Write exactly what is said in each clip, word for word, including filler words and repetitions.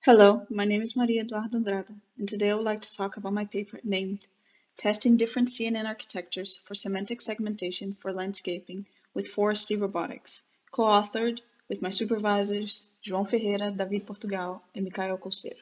Hello, my name is Maria Eduardo Andrada, and today I would like to talk about my paper named Testing Different C N N Architectures for Semantic Segmentation for Landscaping with Forestry Robotics, co-authored with my supervisors João Ferreira, David Portugal, and Michael Couceiro.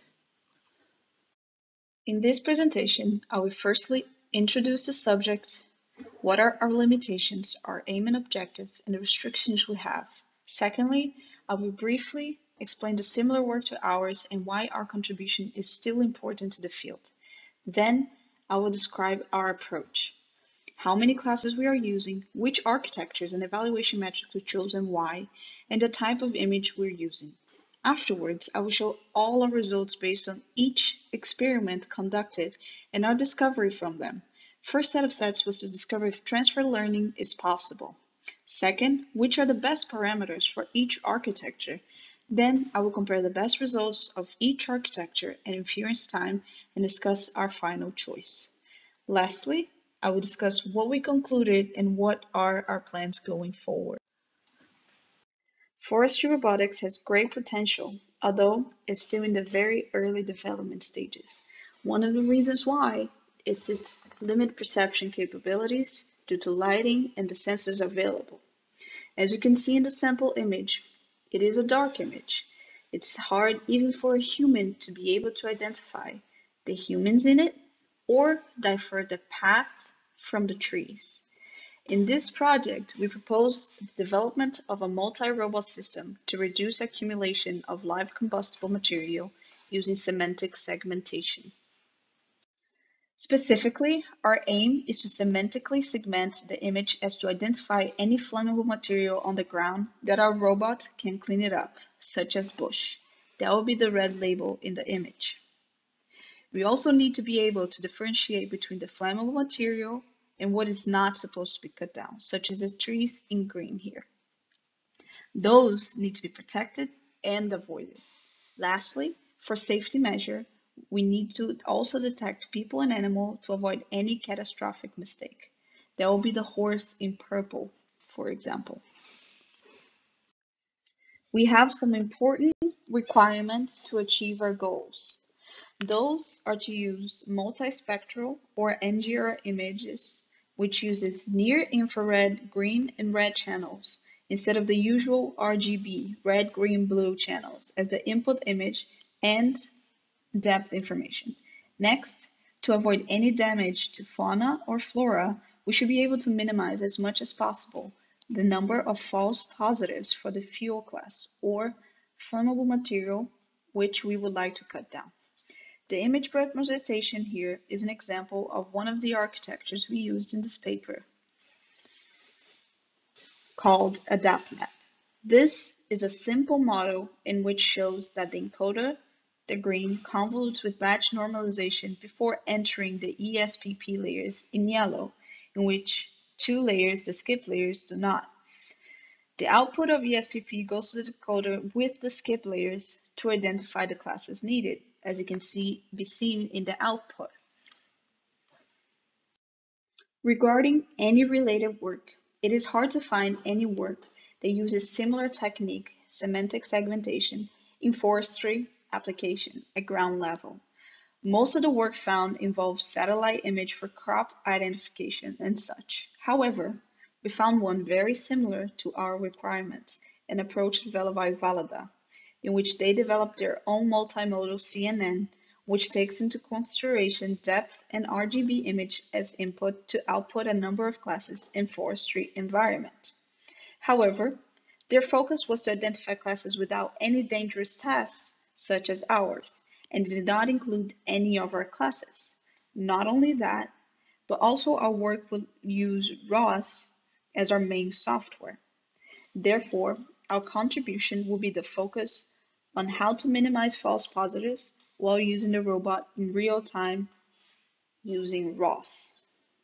In this presentation, I will firstly introduce the subject, what are our limitations, our aim and objective, and the restrictions we have. Secondly, I will briefly explain the similar work to ours and why our contribution is still important to the field. Then, I will describe our approach, how many classes we are using, which architectures and evaluation metrics we chose and why, and the type of image we're using. Afterwards, I will show all our results based on each experiment conducted and our discovery from them. First set of sets was to discover if transfer learning is possible. Second, which are the best parameters for each architecture. Then I will compare the best results of each architecture and inference time and discuss our final choice. Lastly, I will discuss what we concluded and what are our plans going forward. Forestry robotics has great potential, although it's still in the very early development stages. One of the reasons why is its limited perception capabilities due to lighting and the sensors available. As you can see in the sample image, it is a dark image. It's hard even for a human to be able to identify the humans in it or differ the path from the trees. In this project, we propose the development of a multi-robot system to reduce accumulation of live combustible material using semantic segmentation. Specifically, our aim is to semantically segment the image as to identify any flammable material on the ground that our robot can clean it up, such as bush. That will be the red label in the image. We also need to be able to differentiate between the flammable material and what is not supposed to be cut down, such as the trees in green here. Those need to be protected and avoided. Lastly, for safety measure, we need to also detect people and animal to avoid any catastrophic mistake. That will be the horse in purple, for example. We have some important requirements to achieve our goals. Those are to use multispectral or N G R images, which uses near-infrared green and red channels instead of the usual R G B, red, green, blue channels as the input image and depth information. Next, to avoid any damage to fauna or flora, we should be able to minimize as much as possible the number of false positives for the fuel class or flammable material which we would like to cut down. The image representation here is an example of one of the architectures we used in this paper called Adapnet. This is a simple model in which shows that the encoder, the green, convolutes with batch normalization before entering the E A S P P layers in yellow, in which two layers, the skip layers, do not. The output of E A S P P goes to the decoder with the skip layers to identify the classes needed, as you can see be seen in the output. Regarding any related work, it is hard to find any work that uses similar technique, semantic segmentation, in forestry application at ground level. Most of the work found involves satellite image for crop identification and such. However, we found one very similar to our requirements, an approach developed by Valada, in which they developed their own multimodal C N N, which takes into consideration depth and R G B image as input to output a number of classes in forestry environment. However, their focus was to identify classes without any dangerous tasks, such as ours, and did not include any of our classes. Not only that, but also our work would use R O S as our main software. Therefore, our contribution will be the focus on how to minimize false positives while using the robot in real time using R O S.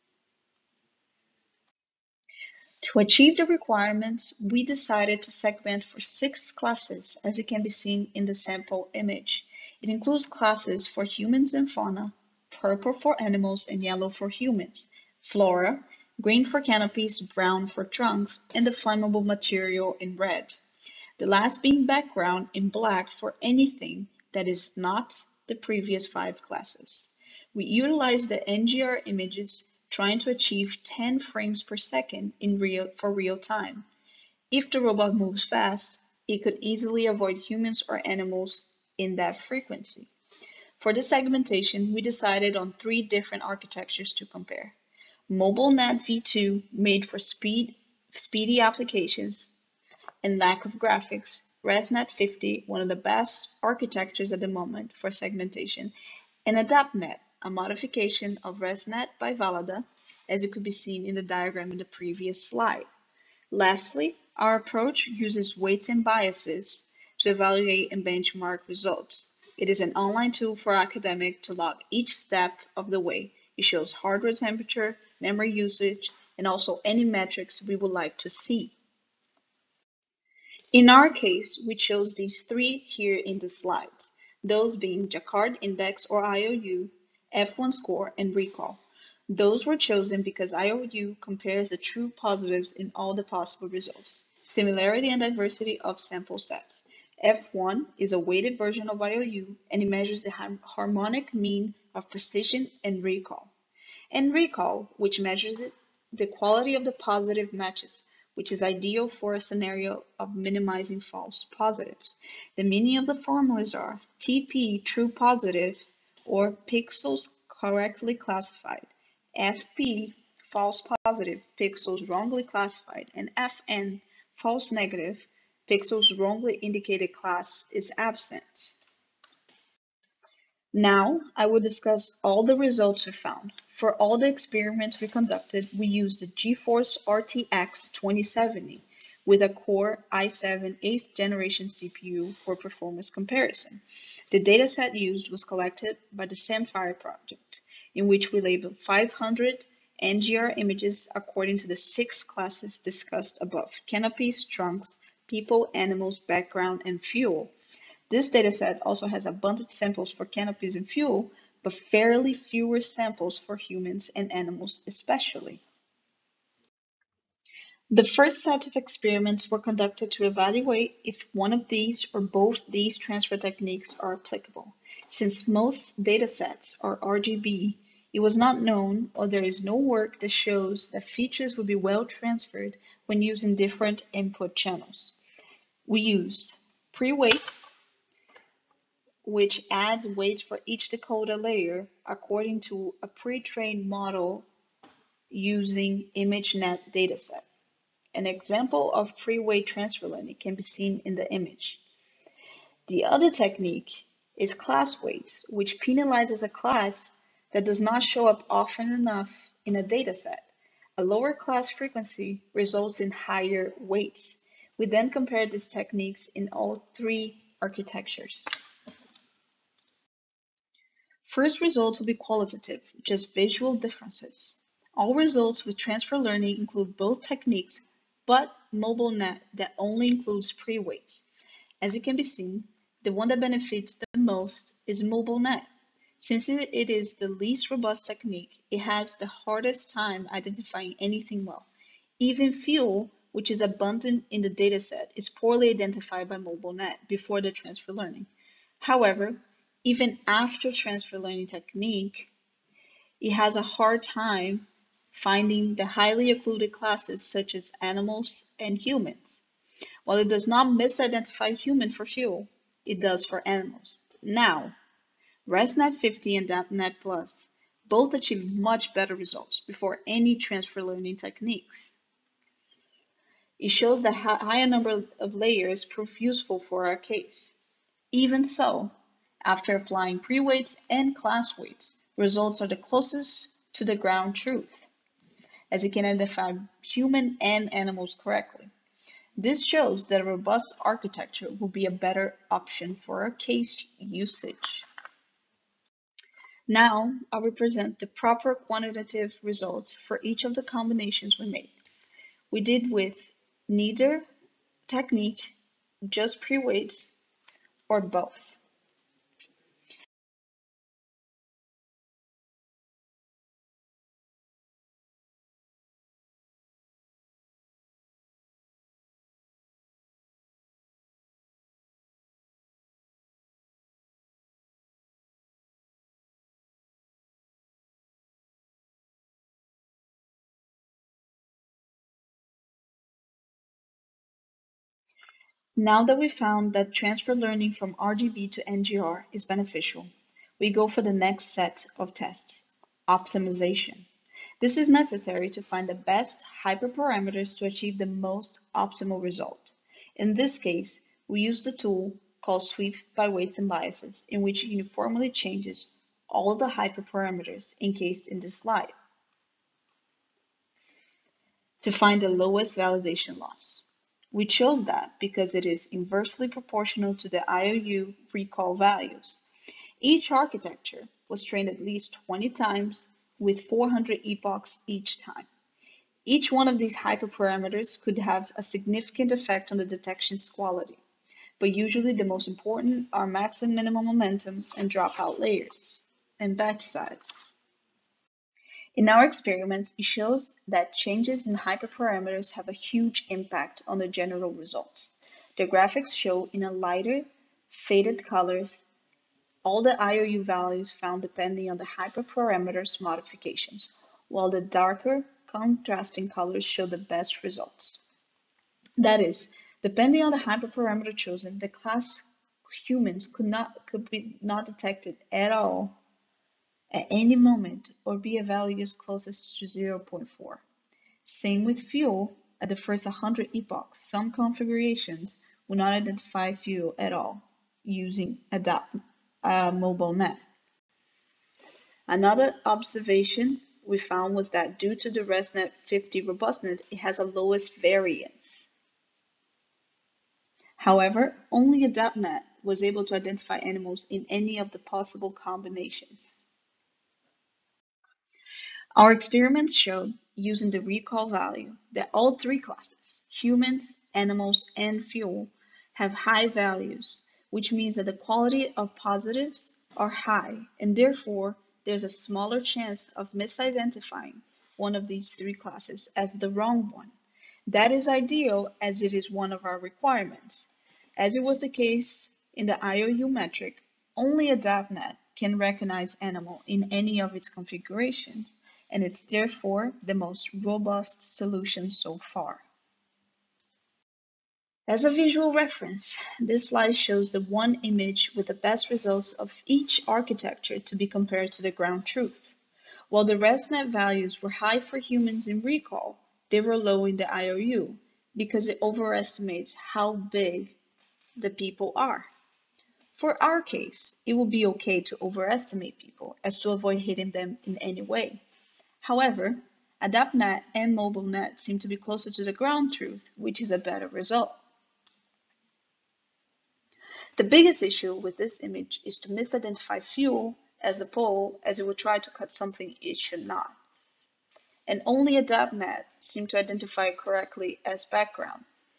To achieve the requirements, we decided to segment for six classes, as it can be seen in the sample image. It includes classes for humans and fauna, purple for animals and yellow for humans, flora, green for canopies, brown for trunks, and the flammable material in red. The last being background in black for anything that is not the previous five classes. We utilize the N G R images trying to achieve ten frames per second in real, for real time. If the robot moves fast, it could easily avoid humans or animals in that frequency. For the segmentation, we decided on three different architectures to compare. MobileNet v two, made for speed, speedy applications and lack of graphics. ResNet fifty, one of the best architectures at the moment for segmentation. And Adapnet, a modification of ResNet by Valada, as it could be seen in the diagram in the previous slide. Lastly, our approach uses weights and biases to evaluate and benchmark results. It is an online tool for academics to log each step of the way. It shows hardware temperature, memory usage, and also any metrics we would like to see. In our case, we chose these three here in the slides, those being Jacquard Index or I O U, F one score, and recall. Those were chosen because I O U compares the true positives in all the possible results, similarity and diversity of sample sets. F one is a weighted version of I O U, and it measures the harmonic mean of precision and recall. And recall, which measures it, the quality of the positive matches, which is ideal for a scenario of minimizing false positives. The meaning of the formulas are T P, true positive, or pixels correctly classified, F P, false positive, pixels wrongly classified, and F N, false negative, pixels wrongly indicated class is absent. Now, I will discuss all the results we found. For all the experiments we conducted, we used the GeForce R T X twenty seventy with a Core i seven eighth generation C P U for performance comparison. The dataset used was collected by the Samfire project, in which we labeled five hundred N G R images according to the six classes discussed above: canopies, trunks, people, animals, background, and fuel. This dataset also has abundant samples for canopies and fuel, but fairly fewer samples for humans and animals especially. The first set of experiments were conducted to evaluate if one of these or both these transfer techniques are applicable. Since most datasets are R G B, it was not known, or there is no work that shows that features would be well transferred when using different input channels. We used pre-weights, which adds weights for each decoder layer according to a pre-trained model using ImageNet dataset. An example of pre-weight transfer learning can be seen in the image. The other technique is class weights, which penalizes a class that does not show up often enough in a dataset. A lower class frequency results in higher weights. We then compared these techniques in all three architectures. First results will be qualitative, just visual differences. All results with transfer learning include both techniques, but MobileNet that only includes pre-weights. As it can be seen, the one that benefits the most is MobileNet. Since it is the least robust technique, it has the hardest time identifying anything well. Even fuel, which is abundant in the dataset, is poorly identified by MobileNet before the transfer learning. However, even after transfer learning technique, it has a hard time finding the highly occluded classes such as animals and humans. While it does not misidentify human for fuel, it does for animals. Now, ResNet fifty and Adapnet Plus both achieve much better results before any transfer learning techniques. It shows that a higher number of layers prove useful for our case. Even so, after applying pre-weights and class weights, results are the closest to the ground truth, as it can identify human and animals correctly. This shows that a robust architecture will be a better option for our case usage. Now, I will present the proper quantitative results for each of the combinations we made. We did with neither technique, just pre-weights, or both. Now that we found that transfer learning from R G B to N G R is beneficial, we go for the next set of tests, optimization. This is necessary to find the best hyperparameters to achieve the most optimal result. In this case, we use the tool called Sweep by Weights and Biases, in which it uniformly changes all the hyperparameters encased in this slide to find the lowest validation loss. We chose that because it is inversely proportional to the I O U recall values. Each architecture was trained at least twenty times with four hundred epochs each time. Each one of these hyperparameters could have a significant effect on the detection's quality, but usually the most important are max and minimum momentum and dropout layers, and batch size. In our experiments, it shows that changes in hyperparameters have a huge impact on the general results. The graphics show in a lighter, faded colors all the I O U values found depending on the hyperparameters modifications, while the darker, contrasting colors show the best results. That is, depending on the hyperparameter chosen, the class humans could not could be not detected at all at any moment or be a value as close as to zero point four. Same with fuel. At the first one hundred epochs, some configurations will not identify fuel at all using Adapnet, uh, mobile net. Another observation we found was that due to the ResNet fifty robustness, it has a lowest variance. However, only Adapnet was able to identify animals in any of the possible combinations. Our experiments showed, using the recall value, that all three classes, humans, animals, and fuel, have high values, which means that the quality of positives are high, and therefore there's a smaller chance of misidentifying one of these three classes as the wrong one. That is ideal, as it is one of our requirements. As it was the case in the I O U metric, only Adapnet can recognize animal in any of its configurations, and it's therefore the most robust solution so far. As a visual reference, this slide shows the one image with the best results of each architecture to be compared to the ground truth. While the ResNet values were high for humans in recall, they were low in the I O U because it overestimates how big the people are. For our case, it will be okay to overestimate people as to avoid hitting them in any way. However, Adapnet and MobileNet seem to be closer to the ground truth, which is a better result. The biggest issue with this image is to misidentify fuel as a pole, as it will try to cut something it should not. And only Adapnet seemed to identify it correctly as background.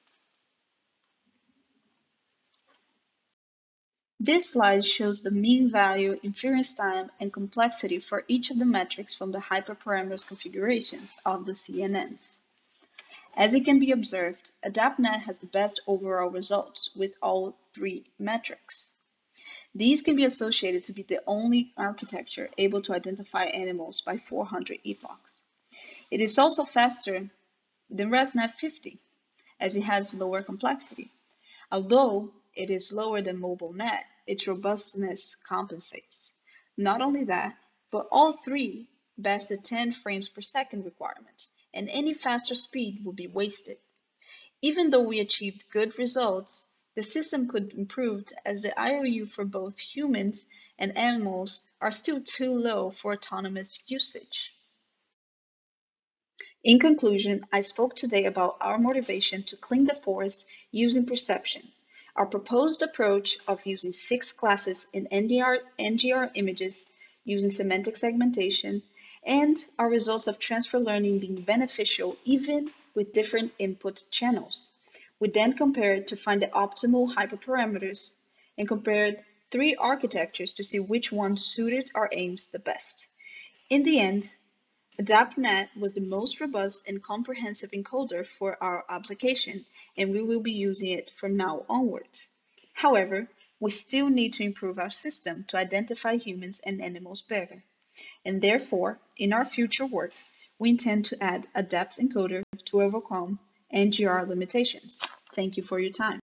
This slide shows the mean value, inference time, and complexity for each of the metrics from the hyperparameters configurations of the C N Ns. As it can be observed, Adapnet has the best overall results with all three metrics. These can be associated to be the only architecture able to identify animals by four hundred epochs. It is also faster than ResNet fifty, as it has lower complexity. Although it is lower than MobileNet, its robustness compensates. Not only that, but all three best the ten frames per second requirements, and any faster speed would be wasted. Even though we achieved good results, the system could be improved as the I O U for both humans and animals are still too low for autonomous usage. In conclusion, I spoke today about our motivation to clean the forest using perception, our proposed approach of using six classes in N G R images using semantic segmentation, and our results of transfer learning being beneficial even with different input channels. We then compared to find the optimal hyperparameters and compared three architectures to see which one suited our aims the best. In the end, Adapnet was the most robust and comprehensive encoder for our application, and we will be using it from now onwards. However, we still need to improve our system to identify humans and animals better. And therefore, in our future work, we intend to add a depth encoder to overcome N G R limitations. Thank you for your time.